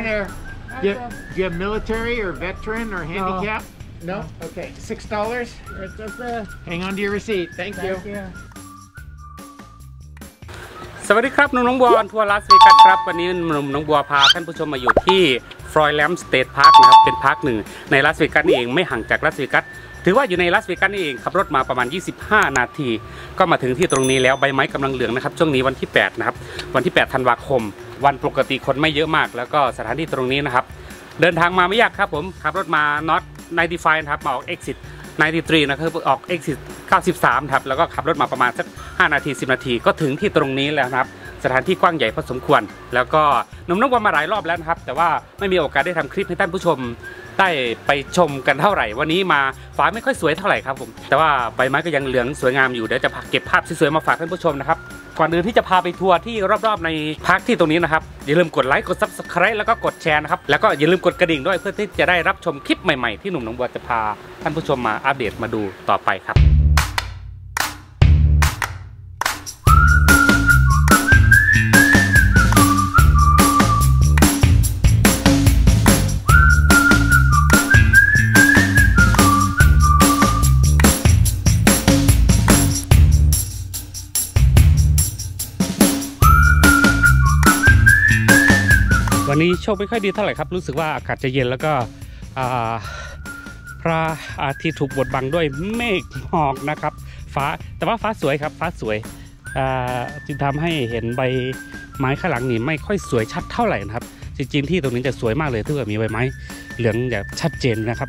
here. You military or veteran or handicap? No. Okay. $6. Hang on to your receipt. Thank you. สวัสดีครับหนุ่มน้องบัวทัวร์ลาสเวกัสครับวันนี้หนุ่มน้องบัวพาท่านผู้ชมมาอยู่ที่ฟลอยแลมสเตทพาร์คนะครับเป็นพาร์คหนึ่งในลาสเวกัสนี่เองไม่ห่างจากลาสเวกัสถือว่าอยู่ในลาสเวกัสนี่เองขับรถมาประมาณ25นาทีก็มาถึงที่ตรงนี้แล้วใบไม้กำลังเหลืองนะครับช่วงนี้วันที่8นะครับวันที่8ธันวาคมวันปกติคนไม่เยอะมากแล้วก็สถานที่ตรงนี้นะครับเดินทางมาไม่ยากครับผมขับรถมา North 95นะครับมาออก Exit 93นะครับออก Exit 93ครับแล้วก็ขับรถมาประมาณสัก5นาที10นาทีก็ถึงที่ตรงนี้แล้วครับสถานที่กว้างใหญ่พอสมควรแล้วก็หนุ่มน้องบัวมาหลายรอบแล้วนะครับแต่ว่าไม่มีโอกาสได้ทำคลิปให้ท่านผู้ชมได้ไปชมกันเท่าไหร่วันนี้มาฟ้าไม่ค่อยสวยเท่าไหร่ครับผมแต่ว่าใบไม้ก็ยังเหลืองสวยงามอยู่เดี๋ยวจะเก็บภาพสวยๆมาฝากท่านผู้ชมนะครับก่อนอื่นที่จะพาไปทัวร์ที่รอบๆในพาร์คที่ตรงนี้นะครับอย่าลืมกดไลค์กด Subscribe แล้วก็กดแชร์นะครับแล้วก็อย่าลืมกดกระดิ่งด้วยเพื่อที่จะได้รับชมคลิปใหม่ๆที่หนุ่มน้องบัวจะพาท่านผู้ชมมาอัปเดตมาดูต่อไปครับวันนี้โชคไม่ค่อยดีเท่าไหร่ครับรู้สึกว่าอากาศจะเย็นแล้วก็พระอาทิตย์ถูกบดบังด้วยเมฆหมอกนะครับฟ้าแต่ว่าฟ้าสวยครับฟ้าสวยจึงทำให้เห็นใบไม้ข้างหลังนี่ไม่ค่อยสวยชัดเท่าไหร่นะครับจริงๆที่ตรงนี้จะสวยมากเลยถ้าเกิดมีใบไม้เหลืองแบบชัดเจนนะครับ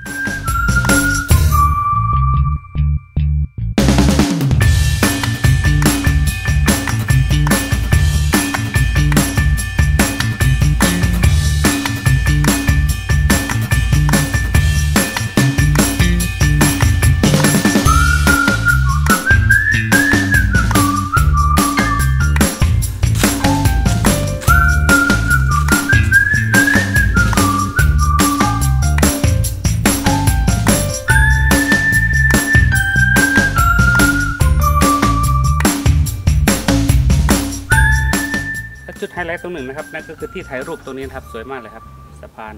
จุดไฮไลท์ตรงหนึ่งนะครับนั่นก็คือที่ถ่ายรูปตรงนี้ครับสวยมากเลยครับสะพาน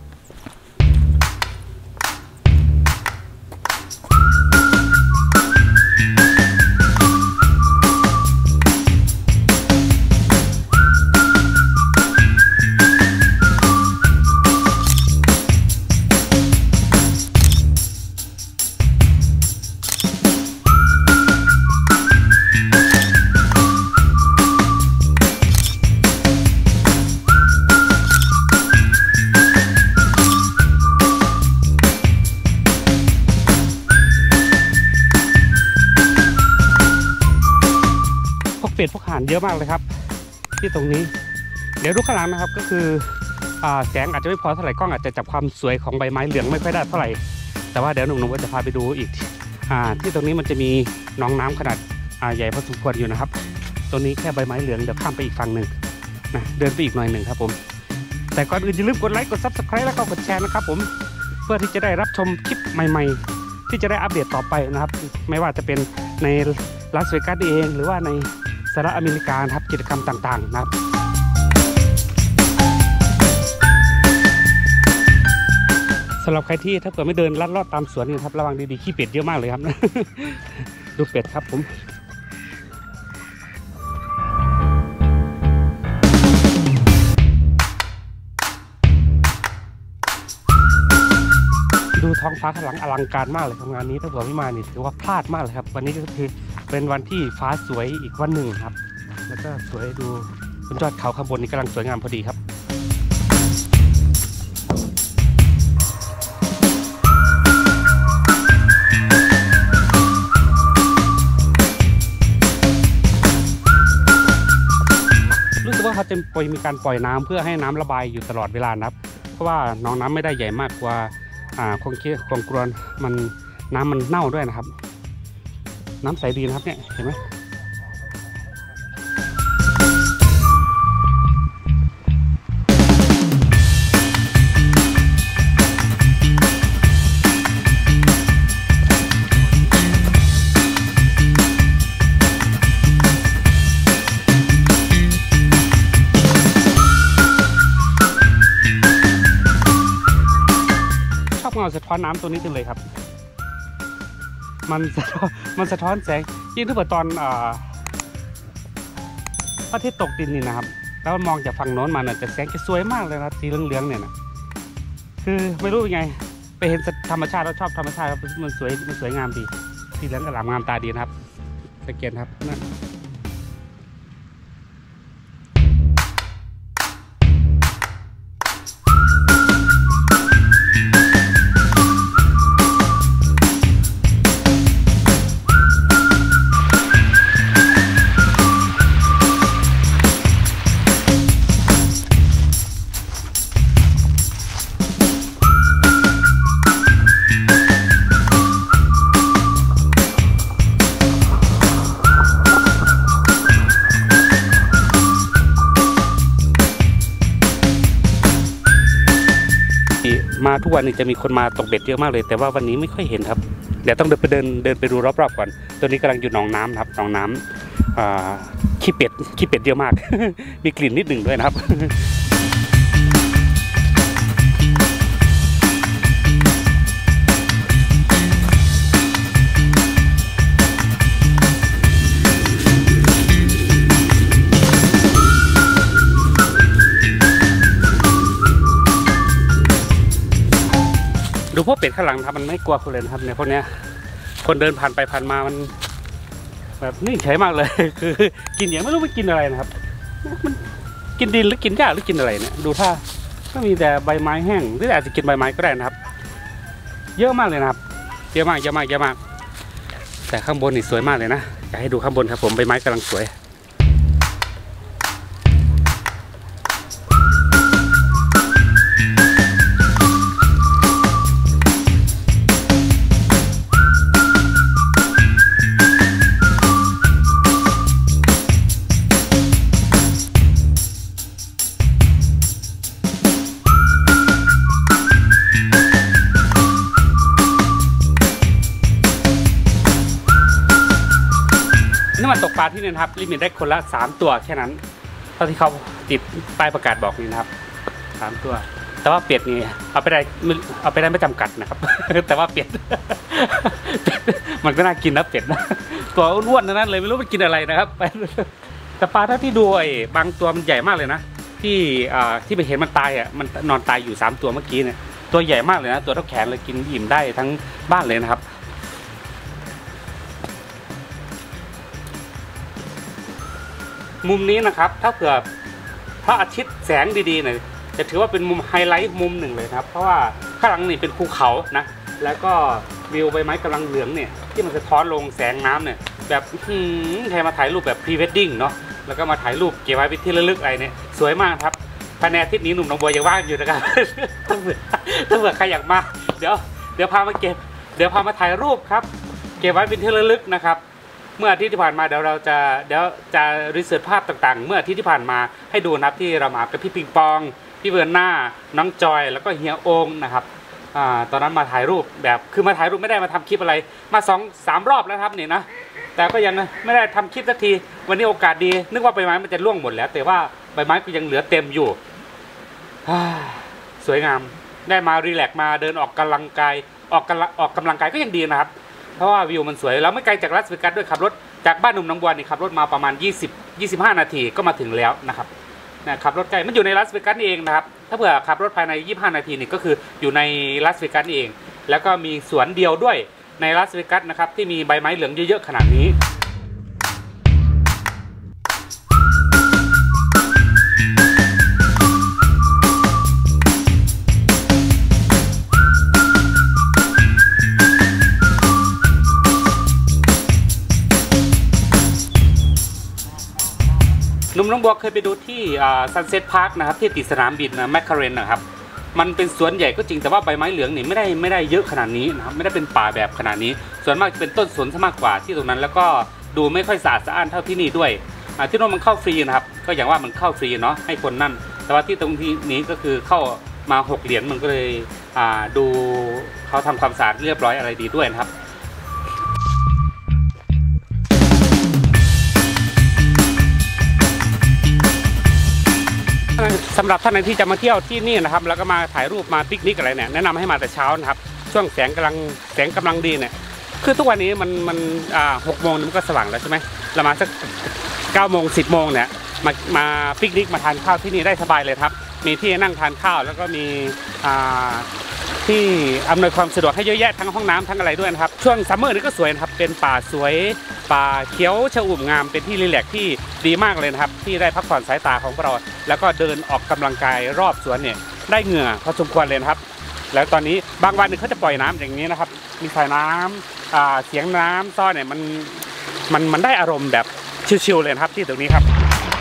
เป็ดพวกห่านเยอะมากเลยครับที่ตรงนี้เดี๋ยวดูข้างหลังนะครับก็คือแสงอาจจะไม่พอเท่าไหร่กล้องอาจจะจับความสวยของใบไม้เหลืองไม่ค่อยได้เท่าไหร่แต่ว่าเดี๋ยวหนุ่มๆก็จะพาไปดูอีกที่ตรงนี้มันจะมีหนองน้ำขนาดใหญ่พอสมควรอยู่นะครับตรงนี้แค่ใบไม้เหลืองเดี๋ยวข้ามไปอีกฝั่งหนึ่งนะเดินไปอีกหน่อยหนึ่งครับผมแต่ก่อนอื่นอย่าลืมกดไลค์กด Subscribe แล้วก็กดแชร์นะครับผมเพื่อที่จะได้รับชมคลิปใหม่ๆที่จะได้อัปเดตต่อไปนะครับไม่ว่าจะเป็นในลาสเวกัสเองหรือว่าในสหรัฐอเมริกาครับกิจกรรมต่างๆนะครับสำหรับใครที่ถ้าเกิดไม่เดินลัดลอดตามสวนนี่ครับระวังดีๆขี้เป็ดเยอะมากเลยครับ ดูเป็ดครับผมดูท้องฟ้าข้างหลังอลังการมากเลยครับงานนี้ถ้าเกิดไม่มานี่ถือว่าพลาดมากเลยครับวันนี้ก็คือเป็นวันที่ฟ้าสวยอีกวันหนึ่งครับแล้วก็สวยดูบนยอดเขาข้างบนนี้กำลังสวยงามพอดีครับรู้สึกว่าเขาจะมีการปล่อยน้ำเพื่อให้น้ำระบายอยู่ตลอดเวลานะครับเพราะว่าหนองน้ำไม่ได้ใหญ่มากกว่าคงกรวนมันน้ำมันเน่าด้วยนะครับน้ำใสดีนะครับเนี่ยเห็นไหมเเอาสะท้อนน้ำตัวนี้จังเลยครับมันสะท้อนแสงยิ่งถ้าเกิดตอนพระอาทิตย์ตกดินนี่นะครับแล้วมองจากฝั่งโน้นมาเนี่ยจะแสงจะสวยมากเลยนะสีเหลืองๆเนี่ยนะคือไม่รู้ยังไงไปเห็นธรรมชาติแล้วชอบธรรมชาติครับมันสวยงามดีสีเหลืองอร่ามงามตาดีนะครับสังเกตครับนั่นมาทุกวันนี้จะมีคนมาตกเบ็ดเยอะมากเลยแต่ว่าวันนี้ไม่ค่อยเห็นครับเดี๋ยวต้องเดินไปดูรอบๆก่อนตัวนี้กำลังอยู่หนองน้ำครับหนองน้ำขี้เป็ดเยอะมาก มีกลิ่นนิดหนึ่งด้วยนะครับดูพวกเป็ดข้างหลังครับมันไม่กลัวคนเลยนะครับเนี่ยพวกเนี้ยคนเดินผ่านไปผ่านมามันแบบนิ่งเฉยมากเลย คือกินอย่างไม่รู้ว่ากินอะไรนะครับมันกินดินหรือกินหญ้าหรือกินอะไรเนี่ยดูท่าก็มีแต่ใบไม้แห้งหรืออาจจะกินใบไม้ก็ได้นะครับเยอะมากเลยนะครับเยอะมากแต่ข้างบนนี่สวยมากเลยนะอยากให้ดูข้างบนครับผมใบไม้กำลังสวยนี่มันตกปลาที่นี่นะครับลิมิตได้คนละ3ตัวแค่นั้นเท่าที่เขาติดป้ายประกาศบอกนี่นะครับ3ตัวแต่ว่าเป็ดนี่เอาไปได้ไม่จำกัดนะครับ แต่ว่าเป็ด มันก็น่ากินนะเป็ดนะตัวอ้วนๆนั้นเลยไม่รู้มันกินอะไรนะครับแต่ปลาถ้าที่ดูบางตัวมันใหญ่มากเลยนะที่ไปเห็นมันตายมันนอนตายอยู่3ตัวเมื่อกี้เนี่ยตัวใหญ่มากเลยนะตัวเท่าแขนเลยกินอิ่มได้ทั้งบ้านเลยนะครับมุมนี้นะครับถ้าเผื่อพระอาทิตย์แสงดีๆเนี่ยจะถือว่าเป็นมุมไฮไลท์มุมหนึ่งเลยครับเพราะว่าข้างหลังนี่เป็นภูเขานะแล้วก็วิวใบไม้กำลังเหลืองเนี่ยที่มันสะท้อนลงแสงน้ำเนี่ยแบบใครมาถ่ายรูปแบบพรีเวดดิ้งเนาะแล้วก็มาถ่ายรูปเก็บไว้เป็นที่ระลึกอะไรเนี่ยสวยมากครับภายในอาทิตย์นี้หนุ่มน้องบัวยังว่างอยู่นะครับ ถ้าเผื่อใครอยากมาเดี๋ยวพามาเก็บเดี๋ยวพามาถ่ายรูปครับเก็บไว้เป็นที่ระลึกนะครับเมื่ออาทิตย์ที่ผ่านมาเดี๋ยวจะรีเสิร์ชภาพต่างๆเมื่ออาทิตย์ที่ผ่านมาให้ดูนะครับที่เรามากับพี่ปิงปองพี่เวิร์นหน้าน้องจอยแล้วก็เฮียโองนะครับตอนนั้นมาถ่ายรูปแบบคือมาถ่ายรูปไม่ได้มาทำคลิปอะไรมา2-3 รอบแล้วครับนี่นะแต่ก็ยังไม่ได้ทำคลิปสักทีวันนี้โอกาสดีนึกว่าใบไม้มันจะร่วงหมดแล้วแต่ว่าใบไม้ก็ยังเหลือเต็มอยู่สวยงามได้มารีแลกซ์มาเดินออกกำลังกายก็ยังดีนะครับเพราะว่าวิวมันสวยแล้วไม่ไกลจากลาสเวกัสด้วยขับรถจากบ้านหนุ่มหนองบัวนี่ขับรถมาประมาณ20-25 นาทีก็มาถึงแล้วนะครับขับรถใกล้มันอยู่ในลาสเวกัสนี่เองนะครับถ้าเผื่อขับรถภายใน25 นาทีนี่ก็คืออยู่ในลาสเวกัสนี่เองแล้วก็มีสวนเดียวด้วยในลาสเวกัสนะครับที่มีใบไม้เหลืองเยอะๆขนาดนี้หนุ่มน้องบัวเคยไปดูที่ซันเซ็ตพาร์คนะครับที่ติดสนามบินแมคคาเรนนะครับมันเป็นสวนใหญ่ก็จริงแต่ว่าใบไม้เหลืองนี่ไม่ได้เยอะขนาดนี้นะครับไม่ได้เป็นป่าแบบขนาดนี้ส่วนมากจะเป็นต้นสนซะมากกว่าที่ตรงนั้นแล้วก็ดูไม่ค่อยสะอาดสะอ้านเท่าที่นี่ด้วยที่โน้นมันเข้าฟรีนะครับก็อย่างว่ามันเข้าฟรีเนาะให้คนนั่นแต่ว่าที่ตรงนี้ก็คือเข้ามา6 เหรียญมันก็เลยดูเขาทำความสะอาดเรียบร้อยอะไรดีด้วยนะครับสำหรับท่านไหนที่จะมาเที่ยวที่นี่นะครับแล้วก็มาถ่ายรูปมาปิกนิกอะไรเนี่ยแนะนำให้มาแต่เช้านะครับช่วงแสงกำลังดีเนี่ยคือทุกวันนี้มัน6 โมงมันก็สว่างแล้วใช่ไหมเรามาสัก9 โมง 10 โมงเนี่ยมาปิกนิกมาทานข้าวที่นี่ได้สบายเลยครับมีที่นั่งทานข้าวแล้วก็มีที่อำนวยความสะดวกให้เยอะแยะทั้งห้องน้ำทั้งอะไรด้วยนะครับช่วงซัมเมอร์นี่ก็สวยนะครับเป็นป่าสวยป่าเขียวชอุ่มงามเป็นที่รีแลกซ์ที่ดีมากเลยนะครับที่ได้พักผ่อนสายตาของเราแล้วก็เดินออกกำลังกายรอบสวนเนี่ยได้เหงื่อพอสมควรเลยนะครับแล้วตอนนี้บางวันนึงเขาจะปล่อยน้ำอย่างนี้นะครับมีสายน้ำเสียงน้ำซ้อนเนี่ยมันได้อารมณ์แบบชิลๆเลยครับที่ตรงนี้ครับ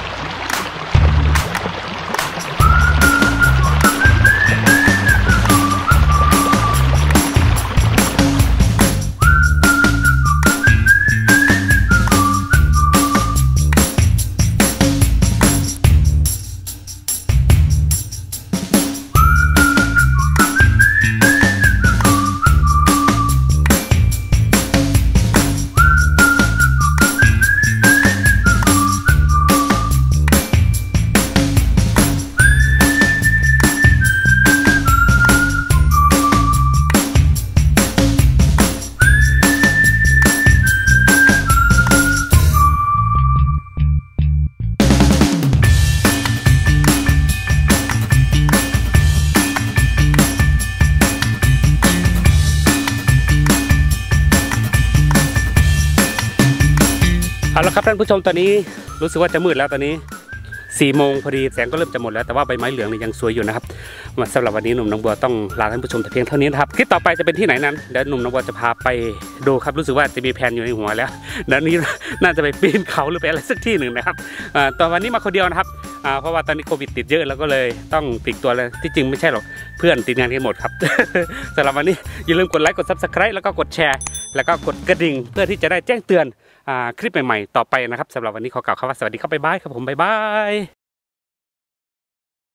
เอาละครับท่านผู้ชมตอนนี้รู้สึกว่าจะมืดแล้วตอนนี้4 โมงพอดีแสงก็เริ่มจะหมดแล้วแต่ว่าใบไม้เหลืองนี่ยังสวยอยู่นะครับสำหรับวันนี้หนุ่มน้องบัวต้องลาท่านผู้ชมแต่เพียงเท่านี้นะครับคลิปต่อไปจะเป็นที่ไหนนั้นเดี๋ยวหนุ่มน้องบัวจะพาไปดูครับรู้สึกว่าจะมีแผนอยู่ในหัวแล้วเดี๋ยวนี้น่าจะไปปีนเขาหรือไปอะไรสักที่หนึ่งนะครับตอนวันนี้มาคนเดียวนะครับเพราะว่าตอนนี้โควิดติดเยอะแล้วก็เลยต้องปลีกตัวเลยที่จริงไม่ใช่หรอกเพื่อนติดงานกันหมดครับ สำหรับวันนี้อย่าลืมกดไลค์กด Subscribe แล้วก็กดแชร์แล้วก็กดกระดิ่งเพื่อที่จะได้แจ้งเตือนคลิปใหม่ๆต่อไปนะครับสำหรับวันนี้ขอกล่าวคำว่าสวัสดีครับบ๊ายบายครับผมบ๊ายบาย